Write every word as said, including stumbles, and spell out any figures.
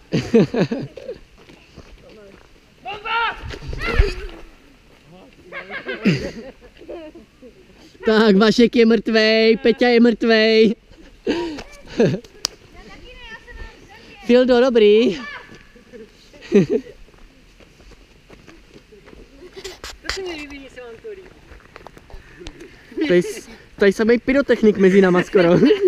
Tak, Vašek je mrtvej, Peťa je mrtvej. Fildo, dobrý. To se mi líbí, že se vám to líbí. Tady, tady samej pyrotechnik mezi náma skoro.